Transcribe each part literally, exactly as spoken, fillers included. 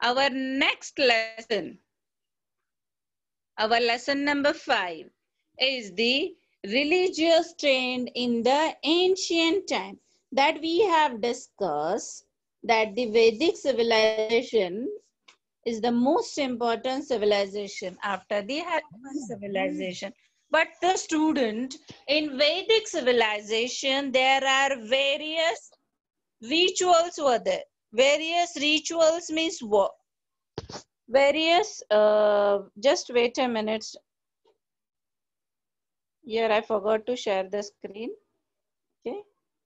our next lesson, our lesson number five, is the religious trend in the ancient time. That we have discussed that the Vedic civilization is the most important civilization after the Harappan civilization. But the student, in Vedic civilization, there are various rituals were there. Various rituals means what? Various, uh, just wait a minute. Here I forgot to share the screen. Okay.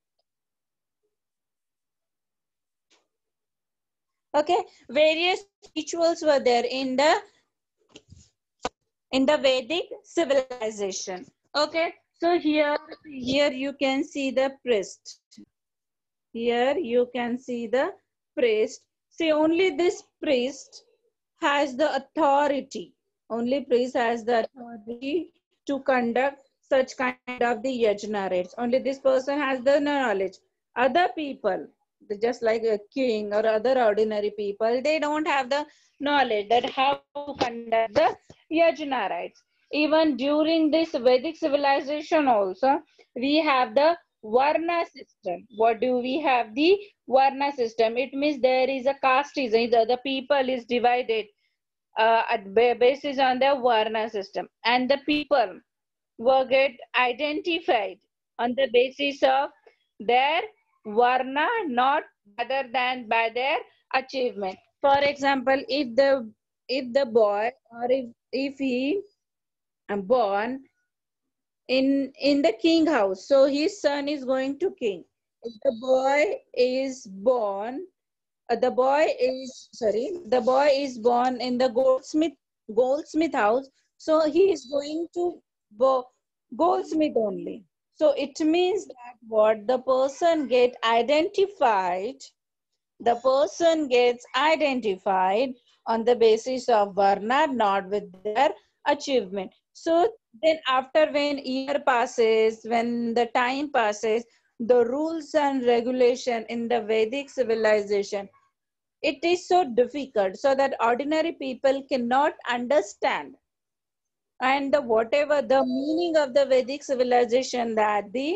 Okay. Various rituals were there in the in the Vedic civilization. Okay. So here, here you can see the priest. Here you can see the priest. See, only this priest has the authority. Only priest has the authority to conduct such kind of the yajna rites. Only this person has the knowledge. Other people, just like a king or other ordinary people, they don't have the knowledge that how to conduct the yajna rites. Even during this Vedic civilization also, we have the Varna system. What do we have? The Varna system. It means there is a casteism. The people is divided uh, at basis on the Varna system, and the people will get identified on the basis of their Varna, not other than by their achievement. For example, if the if the boy or if if he born in in the king house, so his son is going to king. If the boy is born, uh, the boy is sorry, the boy is born in the goldsmith goldsmith house, so he is going to go goldsmith only. So it means that what the person get identified, the person gets identified on the basis of Varna, not with their achievement. So then after when year passes, when the time passes, the rules and regulation in the Vedic civilization, it is so difficult so that ordinary people cannot understand. And the whatever the meaning of the Vedic civilization, that the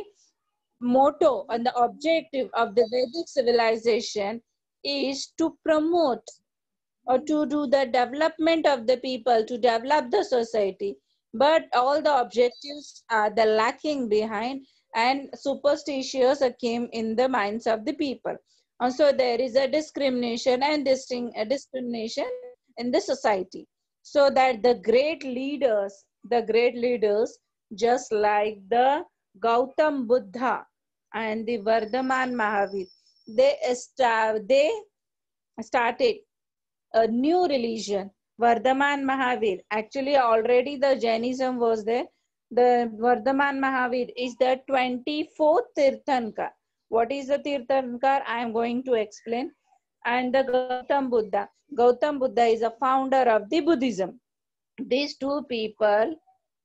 motto and the objective of the Vedic civilization is to promote or to do the development of the people, to develop the society. But all the objectives are the lacking behind, and superstitious came in the minds of the people. Also, there is a discrimination and disting, a discrimination in the society. So that the great leaders, the great leaders, just like the Gautam Buddha and the Vardhaman Mahavir, they, esta- they started a new religion, Vardhaman Mahavir. Actually, already the Jainism was there. The Vardhaman Mahavir is the twenty-fourth Tirthankar. What is the Tirthankar? I am going to explain. And the Gautam Buddha. Gautam Buddha is a founder of the Buddhism. These two people,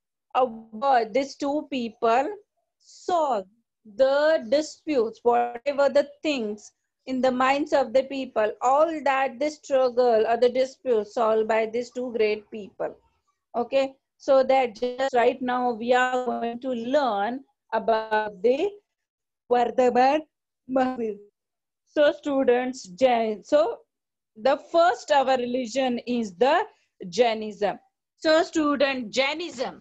avoid these two people solve the disputes, whatever the things in the minds of the people, all that the struggle or the dispute solved by these two great people. Okay, so that just right now we are going to learn about the Vardhaman Mahavir. So students, Jain, so the first our religion is the Jainism. So student, Jainism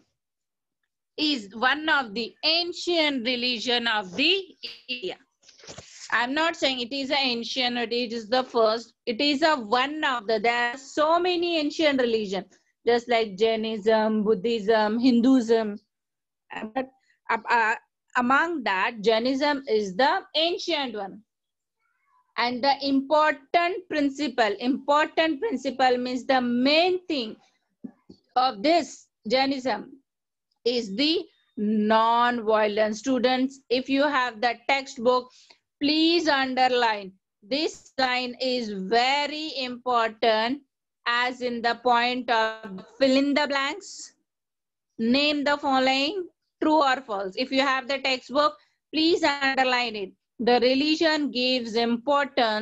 is one of the ancient religion of the India. I'm not saying it is an ancient, it is the first. It is a one of the, there are so many ancient religions, just like Jainism, Buddhism, Hinduism. But uh, among that, Jainism is the ancient one. And the important principle, important principle means the main thing of this Jainism is the non-violence. Students, if you have the textbook, please underline. This line is very important, as in the point of fill in the blanks. Name the following, true or false. If you have the textbook, please underline it. The religion gives importance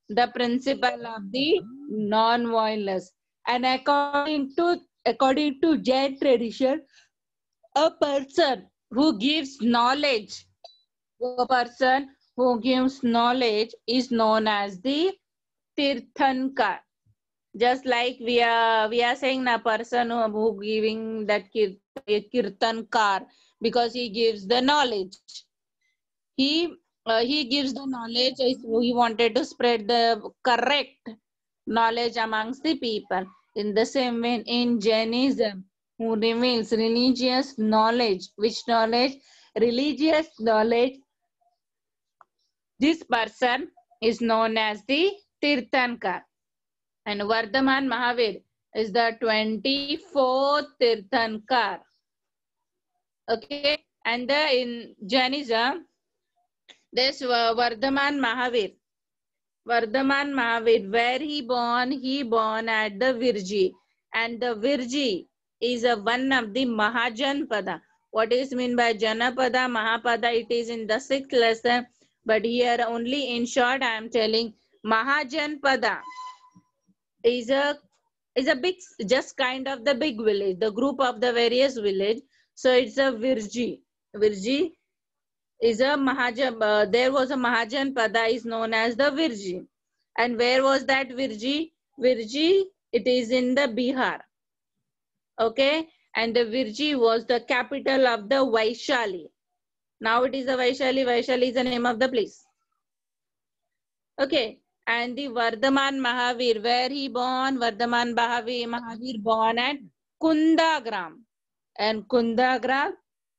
the principle of the non-violence. And according to according to Jain tradition, a person who gives knowledge, a person who gives knowledge is known as the Tirthankar. Just like we are we are saying a person who, who giving that kirtankar because he gives the knowledge. He uh, he gives the knowledge. He wanted to spread the correct knowledge amongst the people. In the same way, in Jainism, who reveals religious knowledge. Which knowledge? Religious knowledge. This person is known as the Tirthankar. And Vardhaman Mahavir is the twenty-fourth Tirthankar. Okay, and the, in Jainism, this Vardhaman Mahavir, Vardhaman Mahavir, where he born, he born at the Virji, and the Virji is a one of the Mahajanpada. What is mean by Janapada, Mahapada? It is in the sixth lesson, but here only in short I am telling Mahajanpada is a is a big, just kind of the big village, the group of the various village. So it's a Virji. Virji is a Mahajan, uh, there was a Mahajan Pada is known as the Virji. And where was that Virji? Virji, it is in the Bihar. Okay, and the Virji was the capital of the Vaishali. Now it is the Vaishali. Vaishali is the name of the place. Okay, and the Vardhaman Mahavir, where he born? Vardhaman Mahavir, Mahavir born at Kundagram. And Kundagram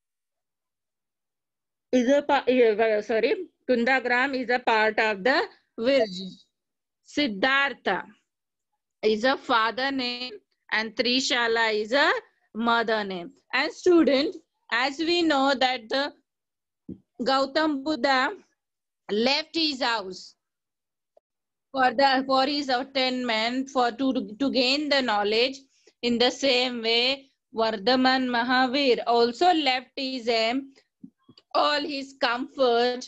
is a, sorry, Kundagram is a part of the Virji. Siddhartha is a father name and Trishala is a mother name. And student, as we know that the Gautam Buddha left his house for the for his attainment, for to, to gain the knowledge. In the same way, Vardhaman Mahavir also left his aim, all his comfort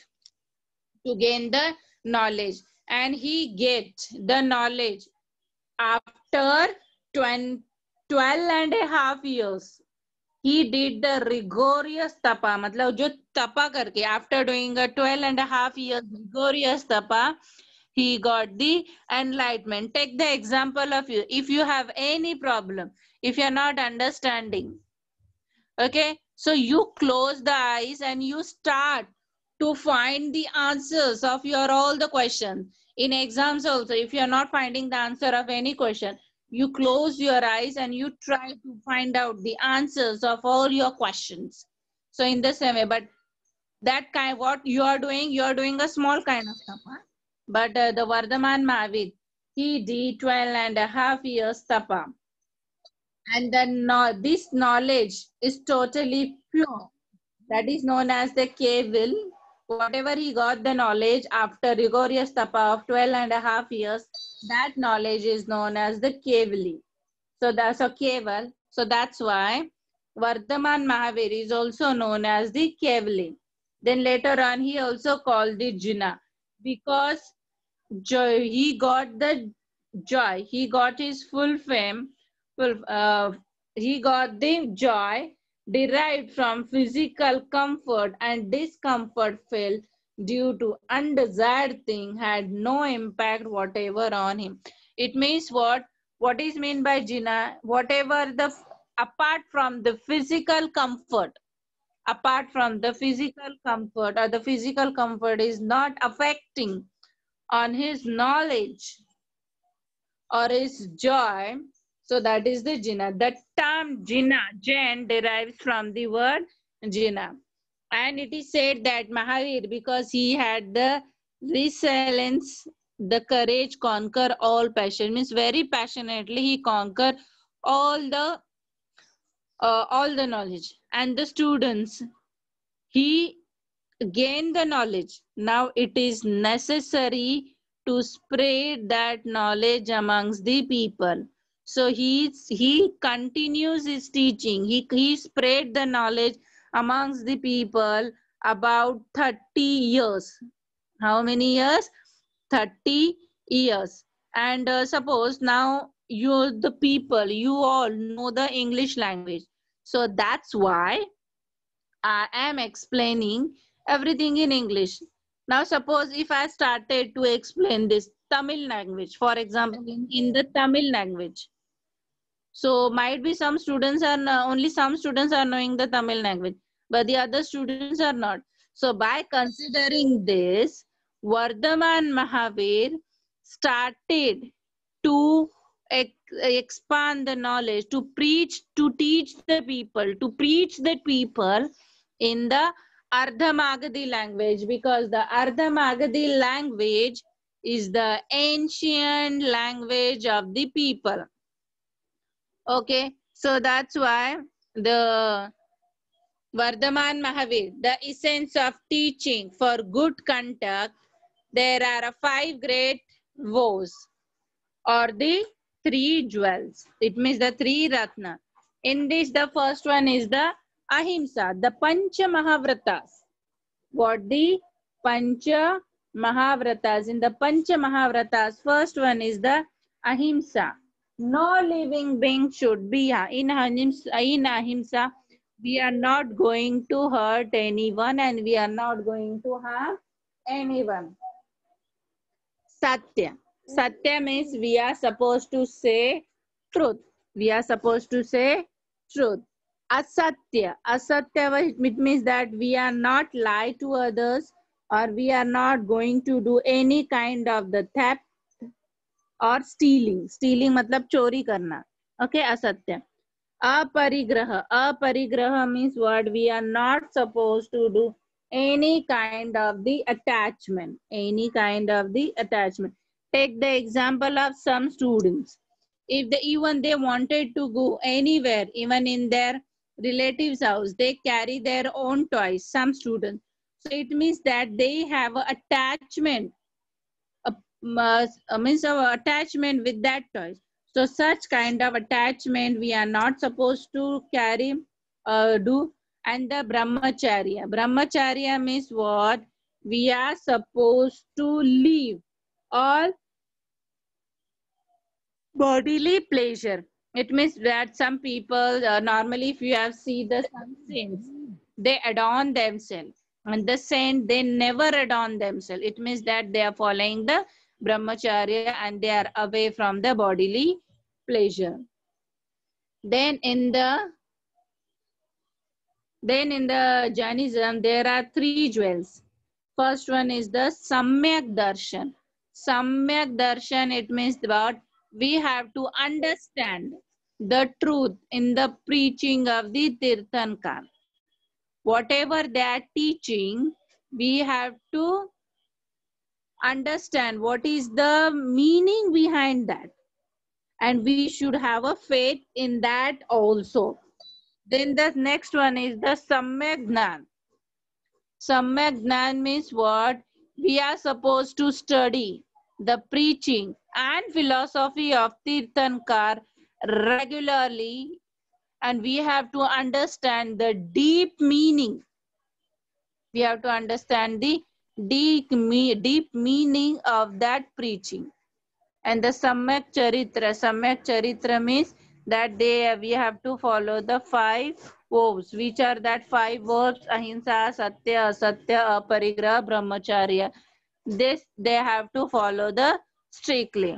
to gain the knowledge, and he get the knowledge after twelve and a half years. He did the rigorous tapa, मतलब जो tapa करके, after doing a twelve and a half years rigorous tapa, he got the enlightenment. Take the example of you. If you have any problem, if you are not understanding, okay, so you close the eyes and you start to find the answers of your all the questions. In exams also, if you are not finding the answer of any question, you close your eyes and you try to find out the answers of all your questions. So in the same way, but that kind, what you are doing, you are doing a small kind of tapa. But uh, the Vardhaman Mahavir, he did twelve and a half years tapa. And then no, this knowledge is totally pure. That is known as the Keval. Whatever he got the knowledge after rigorous tapa of twelve and a half years, that knowledge is known as the Kevali. So that's a Keval. So that's why Vardhaman Mahavir is also known as the Kevali. Then later on, he also called the Jinnah, because joy, he got the joy, he got his full fame, full, uh, he got the joy derived from physical comfort, and discomfort felt due to undesired thing had no impact whatever on him. It means what? What is meant by Jinnah? Whatever the, apart from the physical comfort, apart from the physical comfort, or the physical comfort is not affecting on his knowledge or his joy, so that is the Jinnah. The term Jinnah, Jain, derives from the word Jinnah. And it is said that Mahavir, because he had the resilience, the courage, conquer all passion, means very passionately he conquered all the uh, all the knowledge. And the students, he gained the knowledge. Now it is necessary to spread that knowledge amongst the people. So he, he continues his teaching. He, he spread the knowledge amongst the people about thirty years. How many years? thirty years. And uh, suppose now you, the people, you all know the English language. So that's why I am explaining everything in English. Now, suppose if I started to explain this Tamil language, for example, in, in the Tamil language. So might be some students are no- only some students are knowing the Tamil language, but the other students are not. So by considering this, Vardhaman Mahavir started to ex- expand the knowledge, to preach, to teach the people, to preach the people in the Ardha Magadhi language, because the Ardha Magadhi language is the ancient language of the people. Okay, so that's why the Vardhaman Mahavir, the essence of teaching for good conduct, there are five great vows or the three jewels. It means the three ratna. In this, the first one is the Ahimsa, the Pancha Mahavratas. What the Pancha Mahavratas? In the Pancha Mahavratas, first one is the Ahimsa. No living being should be in ahimsa, in ahimsa. We are not going to hurt anyone and we are not going to harm anyone. Satya. Satya means we are supposed to say truth. We are supposed to say truth. Asatya. Asatya, it means that we are not lie to others, or we are not going to do any kind of the theft or stealing. Stealing matlab chori karna. Okay, asatya. Aparigraha. Aparigraha means what? We are not supposed to do any kind of the attachment. Any kind of the attachment. Take the example of some students. If they even they wanted to go anywhere, even in their relatives' house, they carry their own toys. Some students. So it means that they have an attachment, a, a means of attachment with that toys. So such kind of attachment we are not supposed to carry, uh, do. And the brahmacharya. Brahmacharya means what? We are supposed to leave all bodily pleasure. It means that some people, uh, normally if you have seen the some saints, they adorn themselves. And the saint, they never adorn themselves. It means that they are following the brahmacharya and they are away from the bodily pleasure. Then in the then in the Jainism, there are three jewels. First one is the Samyak Darshan. Samyak Darshan, it means what? We have to understand the truth in the preaching of the Tirthankar. Whatever they are teaching, we have to understand what is the meaning behind that. And we should have a faith in that also. Then the next one is the Samyak Gnan. Samyak Gnan means what? We are supposed to study the preaching and philosophy of Tirthankar regularly, and we have to understand the deep meaning. We have to understand the deep, deep meaning of that preaching. And the Samyak Charitra. Samyak Charitra means that they we have to follow the five vows. Which are that five vows? Ahimsa, Satya, Asatya, Aparigraha, Brahmacharya. This they have to follow the strictly.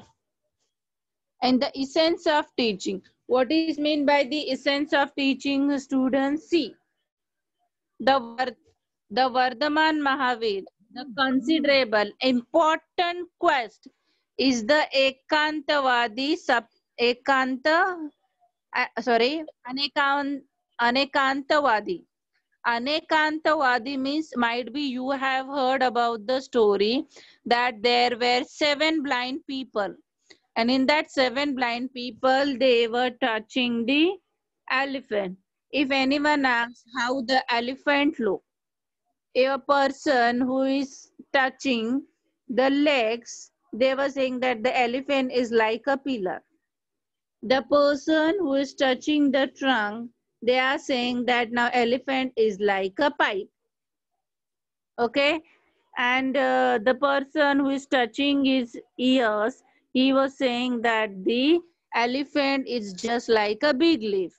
And the essence of teaching. What is meant by the essence of teaching, students? See, the Var, the Vardhaman Mahavir, the considerable important quest is the Ekantavadi sub Ekanta uh, sorry Anekant Anekantavadi. Anekantavadi means might be you have heard about the story that there were seven blind people, and in that seven blind people they were touching the elephant. If anyone asks how the elephant look, a person who is touching the legs, they were saying that the elephant is like a pillar. The person who is touching the trunk, they are saying that now elephant is like a pipe. Okay. and uh, the person who is touching his ears, he was saying that the elephant is just like a big leaf.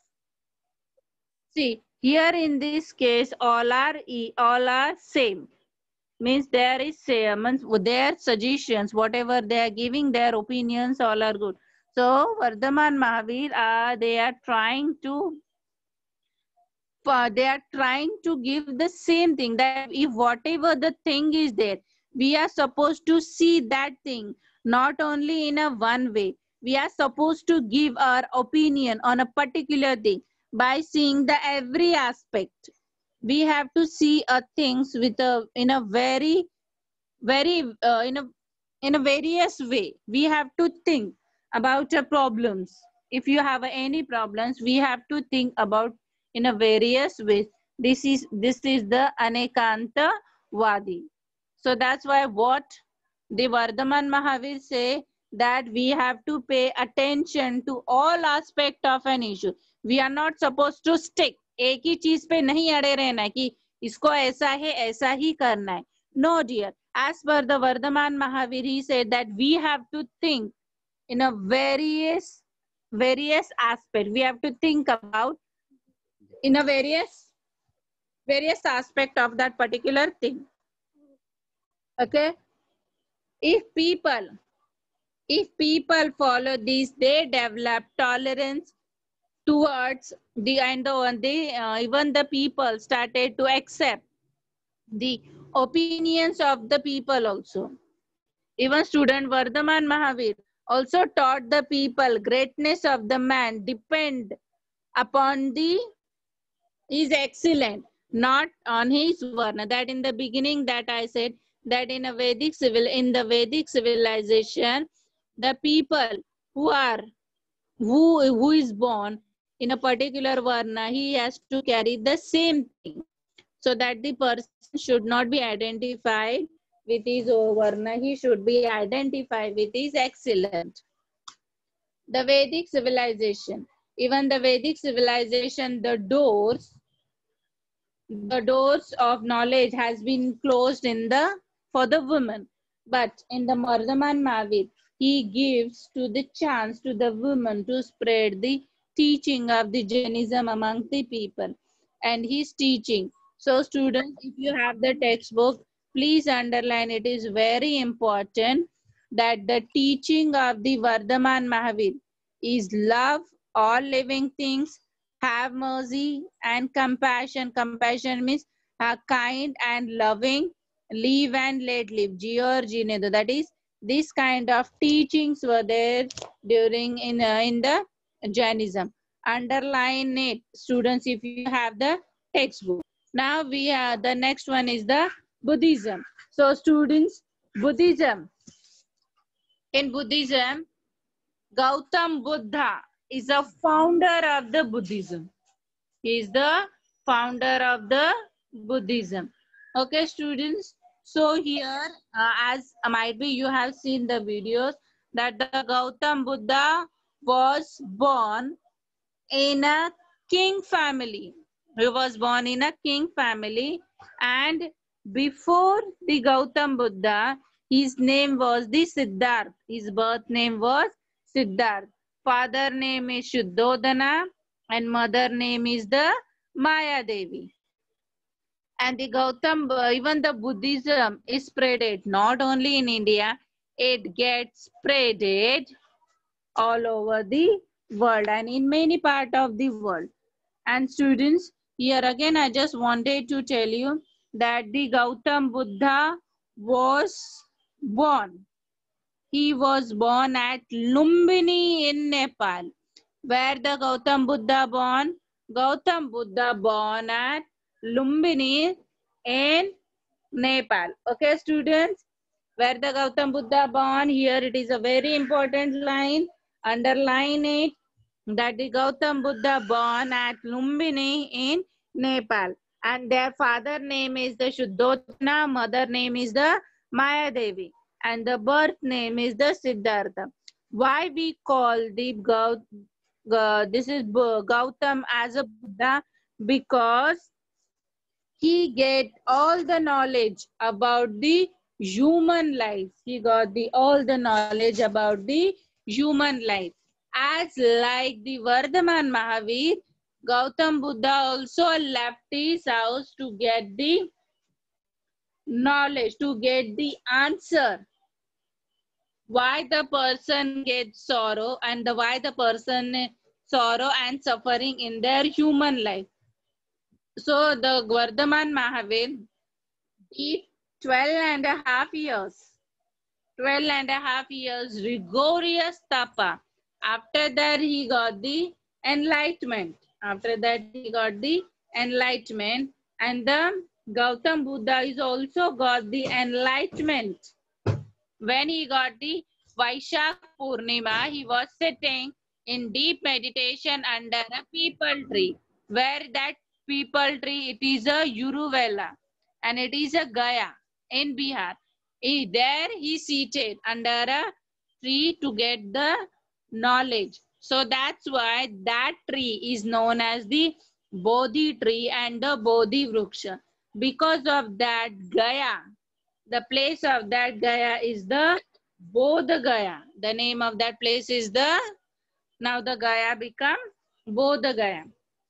See, here in this case, all are e- all are same. Means there is same. Means their suggestions, whatever they are giving, their opinions, all are good. So Vardhaman Mahavir, uh, they are trying to uh, they are trying to give the same thing, that if whatever the thing is there, we are supposed to see that thing not only in a one way. We are supposed to give our opinion on a particular thing by seeing the every aspect. We have to see a things with a in a very very uh, in a in a various way. We have to think about the problems. If you have any problems, we have to think about in a various ways. This is this is the anekanta vadi. So that's why what the Vardhaman Mahavir say, that we have to pay attention to all aspect of an issue. We are not supposed to stick एक ही चीज पे नहीं अड़े रहना है कि इसको ऐसा है ऐसा ही करना है. No dear, as per the Vardhaman Mahavir, he said that we have to think in a various various aspect. We have to think about in a various various aspect of that particular thing. Okay, if people if people follow this, they develop tolerance towards the and the, they uh, even the people started to accept the opinions of the people also. Even student Vardhaman Mahavir also taught the people greatness of the man depend upon the is excellent, not on his varna. That in the beginning that I said, that in a Vedic civil in the Vedic civilization, the people who are who who is born in a particular varna, he has to carry the same thing, so that the person should not be identified with his varna, he should be identified with his excellent. The Vedic civilization, even the Vedic civilization, the doors the doors of knowledge has been closed in the for the women, but in the Vardhaman Mahavir, he gives to the chance to the women to spread the teaching of the Jainism among the people, and he's teaching. So students, if you have the textbook, please underline, it is very important that the teaching of the Vardhaman Mahavir is love all living things, have mercy and compassion. Compassion means uh, kind and loving, live and let live. Jior jinedo. That is, this kind of teachings were there during in uh, in the Jainism. Underline it, students, if you have the textbook. Now we have the next one is the Buddhism. So students, Buddhism. In Buddhism, Gautam Buddha is a founder of the Buddhism. He is the founder of the Buddhism. Okay, students. So here, uh, as uh, might be you have seen the videos, that the Gautam Buddha was born in a king family. He was born in a king family, and before the Gautam Buddha, his name was the Siddharth. His birth name was Siddharth. Father name is Shuddhodana and mother name is the Maya Devi. And the Gautam, even the Buddhism is spreaded not only in India, it gets spreaded all over the world and in many parts of the world. And students, here again I just wanted to tell you that the Gautam Buddha was born. He was born at Lumbini in Nepal. Where the Gautam Buddha born? Gautam Buddha born at Lumbini in Nepal. Okay, students, where the Gautam Buddha born? Here it is a very important line. Underline it, that the Gautam Buddha born at Lumbini in Nepal, and their father name is the Shuddhodana, mother name is the Maya Devi, and the birth name is the Siddhartha. Why we call the Gaut uh, this is Gautam as a Buddha? Because he get all the knowledge about the human life. He got the all the knowledge about the human life. As like the Vardhaman Mahavir, Gautam Buddha also left his house to get the knowledge, to get the answer. Why the person gets sorrow and the why the person sorrow and suffering in their human life. So the Vardhaman Mahavir did twelve and a half years. twelve and a half years rigorous tapa. After that he got the enlightenment. After that he got the enlightenment, and the Gautam Buddha is also got the enlightenment. When he got the Vaishak Purnima, he was sitting in deep meditation under a peepal tree. Where that peepal tree, it is a Uruvela and it is a Gaya in Bihar. He, there he seated under a tree to get the knowledge. So that's why that tree is known as the Bodhi tree and the Bodhi Vruksha. Because of that Gaya, the place of that Gaya is the Bodh Gaya. The name of that place is the, now the Gaya become Bodh Gaya.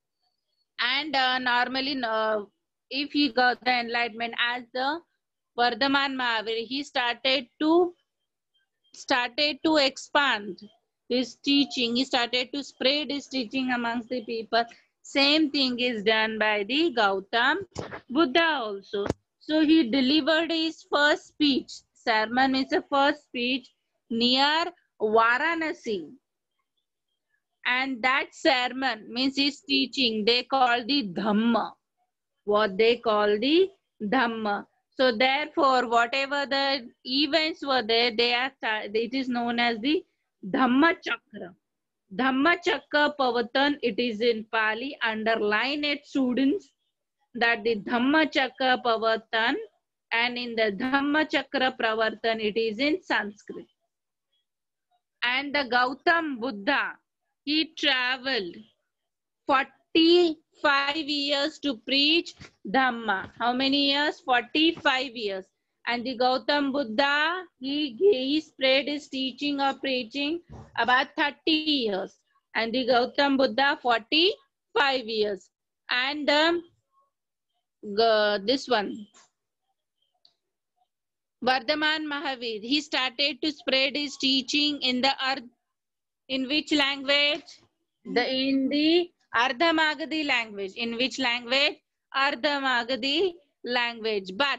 And uh, normally, uh, if he got the enlightenment as the Vardhaman Mahavir, he started to started to expand his teaching. He started to spread his teaching amongst the people. Same thing is done by the Gautam Buddha also. So he delivered his first speech. Sermon means a first speech near Varanasi. And that sermon means his teaching, they call the Dhamma. What they call the Dhamma. So therefore, whatever the events were there, they are, it is known as the Dhamma Chakra. Dhamma Chakra Pavatan, it is in Pali. Underline it, students, that the Dhamma Chakra Pavatan, and in the Dhamma Chakra Pravartan, it is in Sanskrit. And the Gautam Buddha, he traveled forty-five years to preach Dhamma. How many years? forty-five years. And the Gautam Buddha, he, he spread his teaching or preaching about thirty years. And the Gautam Buddha, forty-five years. And um, uh, this one, Vardhaman Mahavir, he started to spread his teaching in the earth. In which language? The in the Ardha Magadhi language. In which language? Ardha Magadhi language. But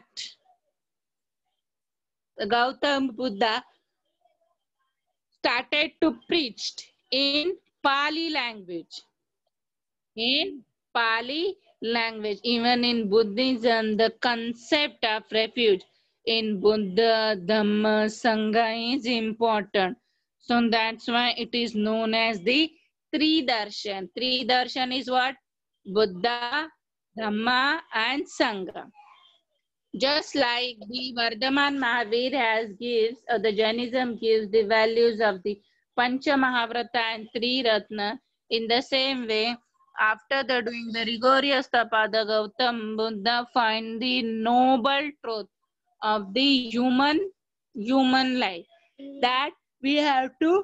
Gautam Buddha started to preach in Pali language. In Pali language. Even in Buddhism, the concept of refuge in Buddha, Dhamma, Sangha is important. So that's why it is known as the Three Darshan. Three Darshan is what? Buddha, Dhamma and Sangha. Just like the Vardhaman Mahavir has gives, or the Jainism gives the values of the Pancha Mahavrata and Three Ratna, in the same way, after the doing the rigorous tapa, the Gautam Buddha find the noble truth of the human, human life, that we have to,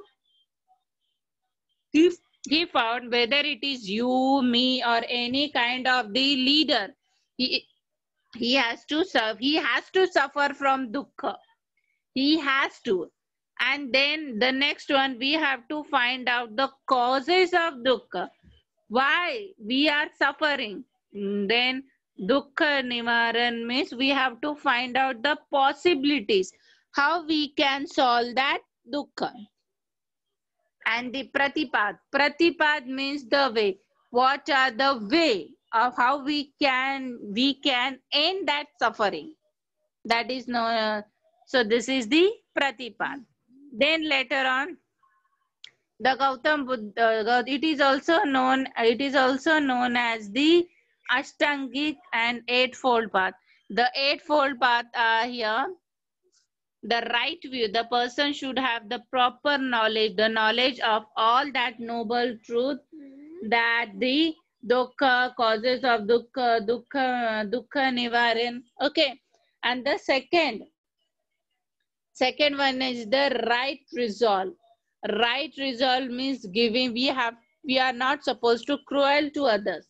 he, he found whether it is you, me or any kind of the leader, he, he has to serve, he has to suffer from dukkha. He has to. And then the next one, we have to find out the causes of dukkha. Why we are suffering. Then dukkha nivaran means we have to find out the possibilities. How we can solve that dukkha. And the pratipad. Pratipad means the way. What are the way of how we can we can end that suffering? That is no. Uh, so this is the pratipad. Then later on, the Gautam Buddha. It is also known. It is also known as the Ashtangik and Eightfold Path. The Eightfold Path are here. The right view, the person should have the proper knowledge, the knowledge of all that noble truth, that the dukkha, causes of dukkha, dukkha, dukkha nivaran. Okay. And the second, second one is the right resolve. Right resolve means giving. We have, we are not supposed to cruel to others.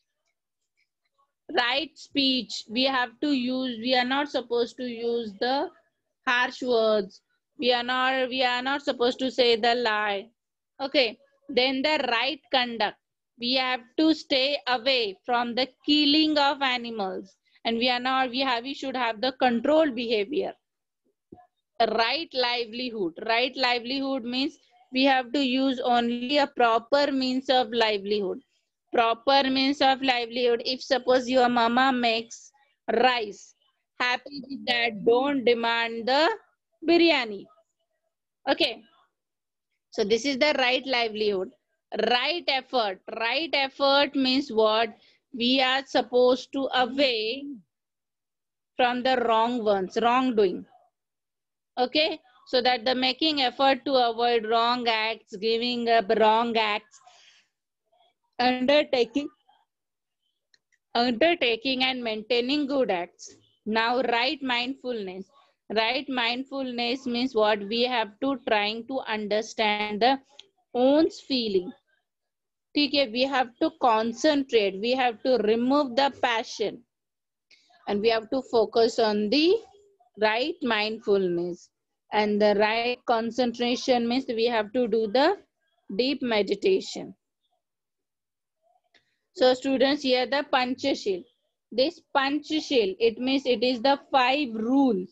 Right speech, we have to use, we are not supposed to use the harsh words. We are not, we are not supposed to say the lie. Okay. Then the right conduct, we have to stay away from the killing of animals, and we are not, we have, we should have the controlled behavior. Right livelihood, right livelihood means we have to use only a proper means of livelihood. Proper means of livelihood, if suppose your mama makes rice, happy with that, don't demand the biryani. Okay. So this is the right livelihood. Right effort, right effort means what? We are supposed to away from the wrong ones, wrongdoing. Okay. So that the making effort to avoid wrong acts, giving up wrong acts, undertaking undertaking and maintaining good acts. Now, right mindfulness. Right mindfulness means what? We have to trying to understand the own feeling. Okay, we have to concentrate. We have to remove the passion, and we have to focus on the right mindfulness. And the right concentration means we have to do the deep meditation. So students, here the Panchashil. This Panchashil, it means it is the five rules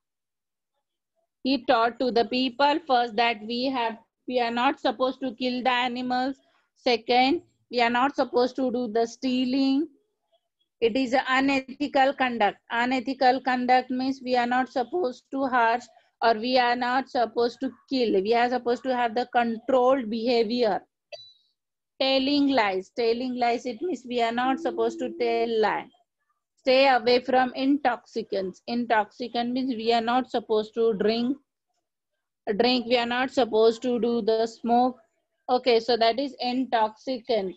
he taught to the people. First, that we have, we are not supposed to kill the animals. Second, we are not supposed to do the stealing. It is an unethical conduct. Unethical conduct means we are not supposed to harsh, or we are not supposed to kill. We are supposed to have the controlled behavior. Telling lies. Telling lies, it means we are not supposed to tell lie. Stay away from intoxicants. Intoxicant means we are not supposed to drink. Drink, we are not supposed to do the smoke. Okay, so that is intoxicant.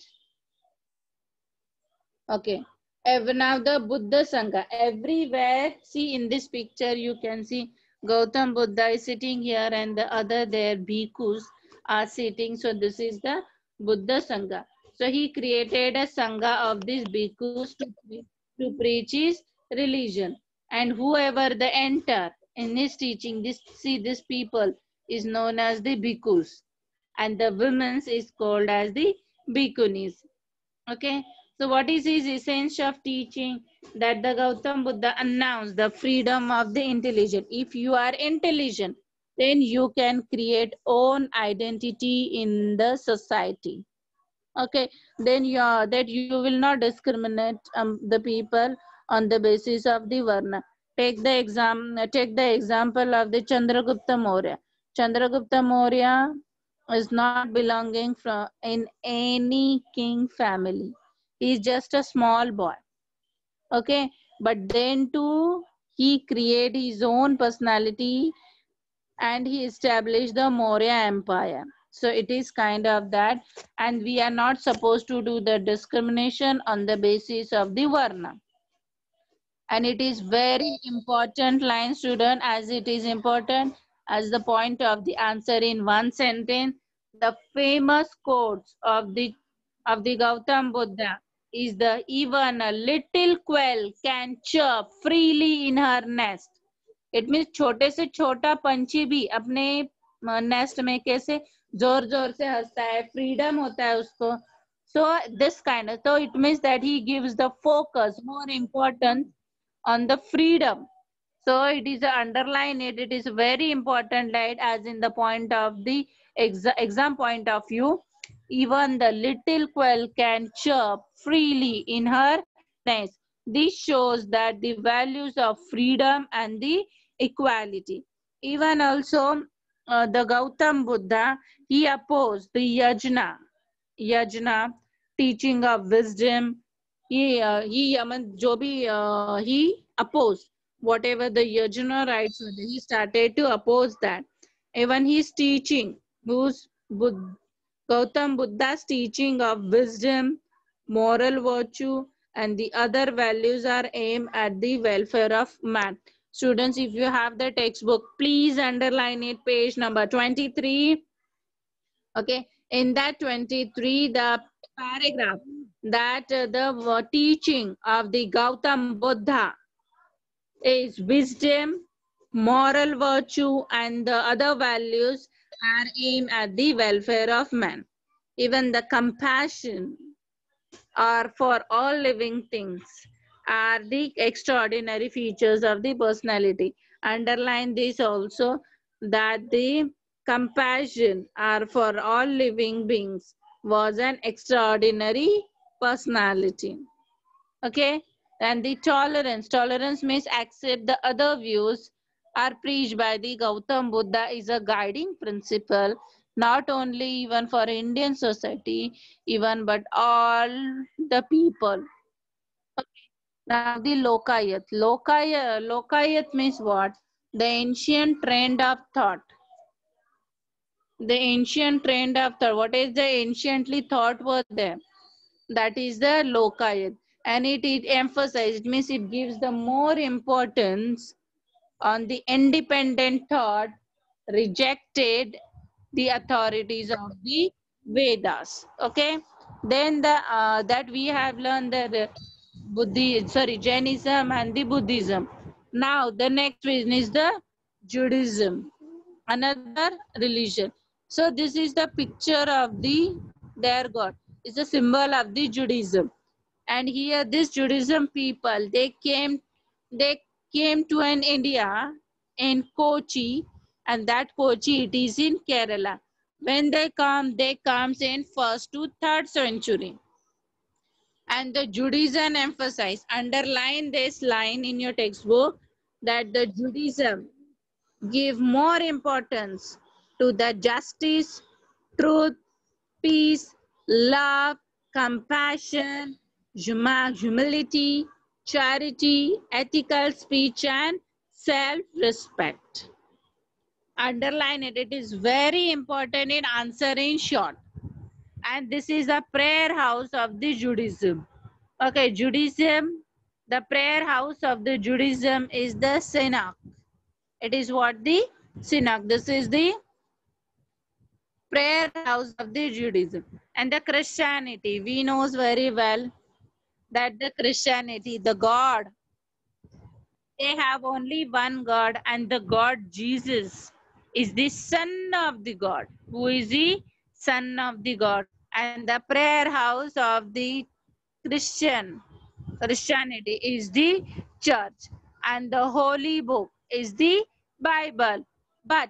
Okay. Now the Buddha Sangha. Everywhere, see in this picture, you can see Gautam Buddha is sitting here and the other there bhikkhus are sitting. So this is the Buddha Sangha. So he created a Sangha of these bhikkhus to, to preach his religion. And whoever they enter in his teaching, this see this people is known as the bhikkhus. And the women's is called as the bhikkhunis. Okay. So what is his essence of teaching? That the Gautam Buddha announced the freedom of the intelligent. If you are intelligent, then you can create own identity in the society. Okay, then you are, that you will not discriminate um, the people on the basis of the varna. Take the exam. Take the example of the Chandragupta Maurya. Chandragupta Maurya is not belonging from in any king family. He is just a small boy. Okay, but then too he create his own personality and he established the Maurya Empire. So it is kind of that, and we are not supposed to do the discrimination on the basis of the varna. And it is very important line, student, as it is important as the point of the answer in one sentence. The famous quotes of the of the Gautam Buddha is the even a little quail can chirp freely in her nest. It means छोटे से छोटा पंछी भी अपने nest में कैसे जोर जोर से हंसता है, फ्रीडम होता है उसको. So this kind, so it means that he gives the focus more importance on the freedom. So it is underline it, it is very important, right? As in the point of the exa exam point of view, even the little quail can chirp freely in her nest. This shows that the values of freedom and the equality. Even also uh, the Gautam Buddha, he opposed the yajna, yajna, teaching of wisdom. He, uh, he, I mean, jo bhi, uh, he opposed whatever the yajna rights were. He started to oppose that. Even his teaching, whose Bud Gautam Buddha's teaching of wisdom, moral virtue, and the other values are aimed at the welfare of man. Students, if you have the textbook, please underline it, page number twenty-three. Okay, in that twenty-three, the paragraph that uh, the uh, teaching of the Gautam Buddha is wisdom, moral virtue, and the other values are aimed at the welfare of man. Even the compassion are for all living things are the extraordinary features of the personality. Underline this also, that the compassion are for all living beings was an extraordinary personality. Okay, and the tolerance tolerance means accept the other views are preached by the Gautam Buddha is a guiding principle, not only even for Indian society, even but all the people. Okay. Now the Lokayat. Lokayat, Lokayat means what? The ancient trend of thought. The ancient trend of thought. What is the anciently thought was there? That is the Lokayat. And it, it emphasizes, it means it gives the more importance on the independent thought, rejected the authorities of the Vedas. Okay. Then the uh, that we have learned the Buddhi, sorry, Jainism and the Buddhism. Now the next one is the Judaism, another religion. So this is the picture of the their God. It's a symbol of the Judaism. And here this Judaism people, they came they came to an India in Kochi, and that Kochi it is in Kerala. When they come, they comes in first to third century. And the Judaism emphasize, underline this line in your textbook, that the Judaism give more importance to the justice, truth, peace, love, compassion, humility, charity, ethical speech, and self-respect. Underline it. It is very important in answering short. And this is the prayer house of the Judaism. Okay, Judaism, the prayer house of the Judaism is the Synagogue. It is what the Synagogue. This is the prayer house of the Judaism. And the Christianity, we knows very well that the Christianity, the God, they have only one God, and the God Jesus is the Son of the God. Who is the Son of the God? And the prayer house of the Christian, Christianity is the church, and the holy book is the Bible. But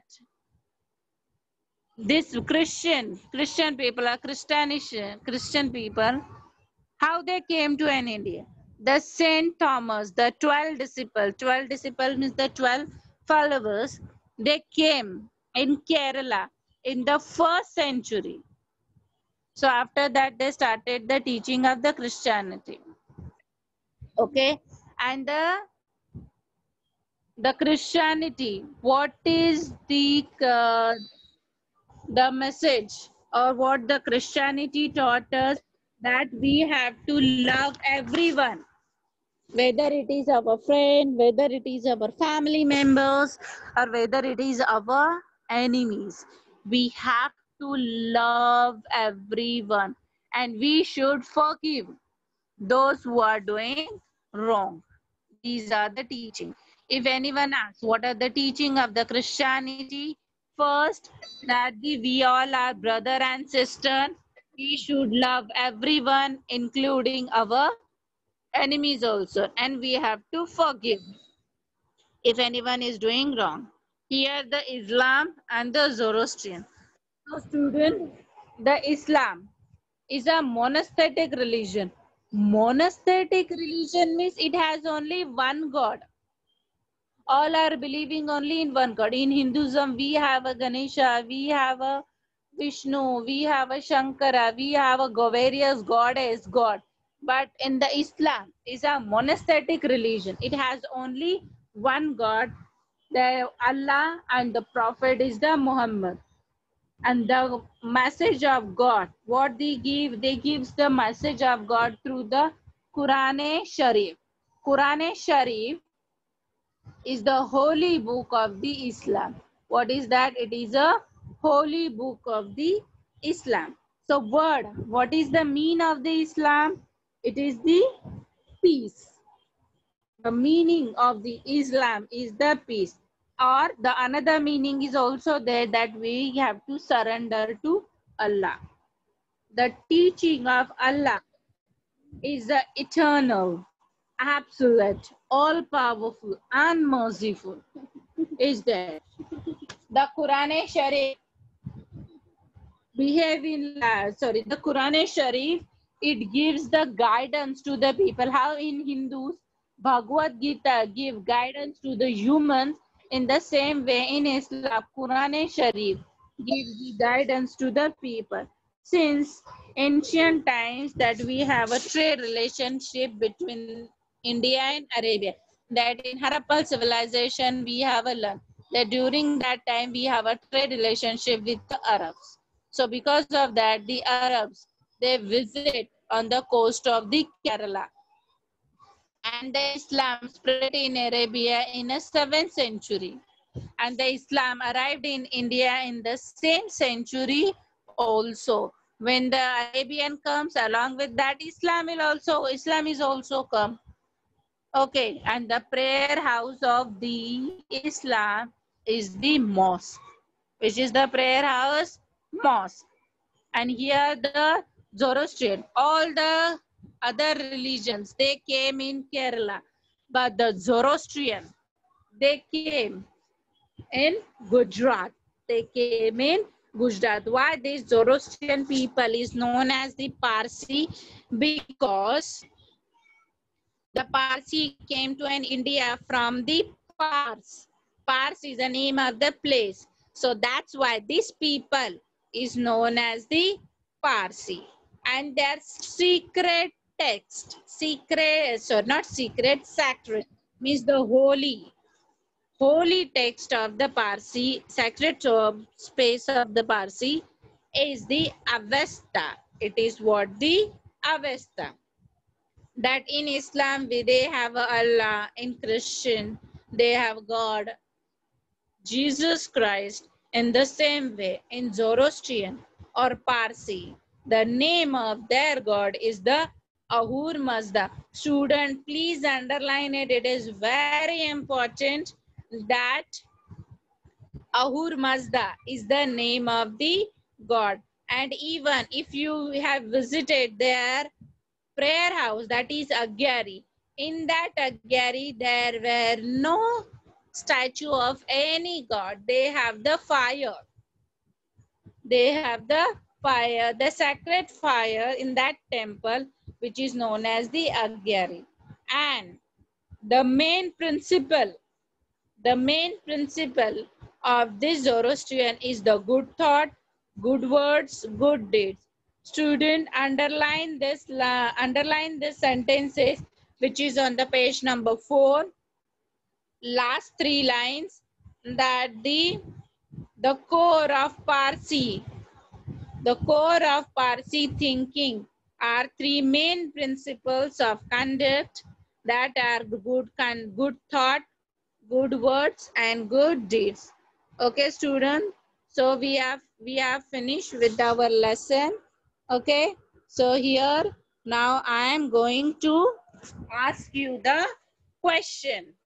this Christian, Christian people are Christianish, Christian people, how they came to an India. The Saint Thomas, the twelve disciples, twelve disciples means the twelve followers, they came in Kerala in the first century. So after that, they started the teaching of the Christianity. Okay, and the the Christianity, what is the uh, the message, or what the Christianity taught us, that we have to love everyone, whether it is our friend, whether it is our family members, or whether it is our enemies. We have to love everyone, and we should forgive those who are doing wrong. These are the teaching. If anyone asks what are the teaching of the Christianity, first, that the, we all are brother and sister. We should love everyone, including our enemies also, and we have to forgive if anyone is doing wrong. Here the Islam and the Zoroastrian. So student, the Islam is a monastic religion. Monastic religion means it has only one God. All are believing only in one God. In Hinduism, we have a Ganesha, we have a Vishnu, we have a Shankara, we have a various goddess, God. But in the Islam, is a monastic religion. It has only one God, the Allah, and the Prophet is the Muhammad. And the message of God, what they give, they gives the message of God through the Quran Sharif. Quran Sharif is the holy book of the Islam. What is that? It is a holy book of the Islam. So word, what is the mean of the Islam? It is the peace. The meaning of the Islam is the peace. Or the another meaning is also there, that we have to surrender to Allah. The teaching of Allah is the eternal, absolute, all powerful and merciful is there. The Quran Sharif behave in la- sorry the Quran Sharif, it gives the guidance to the people. How in Hindus Bhagavad Gita give guidance to the humans, in the same way in Islam Quran Sharif gives the guidance to the people. Since ancient times that we have a trade relationship between India and Arabia, that in Harappan civilization we have a learn that during that time we have a trade relationship with the Arabs. So because of that, the Arabs, they visit on the coast of the Kerala. And the Islam spread in Arabia in the seventh century. And the Islam arrived in India in the same century also. When the Arabian comes, along with that, Islam will also, Islam is also come. Okay, and the prayer house of the Islam is the mosque. Which is the prayer house? Mosque. And here the Zoroastrian, all the other religions, they came in Kerala. But the Zoroastrian, they came in Gujarat. They came in Gujarat. Why this Zoroastrian people is known as the Parsi? Because the Parsi came to an India from the Pars. Pars is the name of the place. So that's why this people is known as the Parsi. And their secret text, secret, so not secret, sacred, means the holy, holy text of the Parsi, sacred space of the Parsi is the Avesta. It is what the Avesta. That in Islam they have Allah, in Christian they have God, Jesus Christ. In the same way, in Zoroastrian or Parsi, the name of their God is the Ahur Mazda. Student, please underline it. It is very important that Ahur Mazda is the name of the God. And even if you have visited their prayer house, that is Agyari, in that Agyari there were no statue of any god. They have the fire. They have the fire, the sacred fire in that temple, which is known as the Agyari. And the main principle, the main principle of this Zoroastrian is the good thought, good words, good deeds. Student, underline this, underline this sentences which is on the page number four. Last three lines, that the the core of Parsi, the core of Parsi thinking are three main principles of conduct, that are good, good thought, good words and good deeds. Okay, student. So we have we have finished with our lesson. Okay. So here now I am going to ask you the question.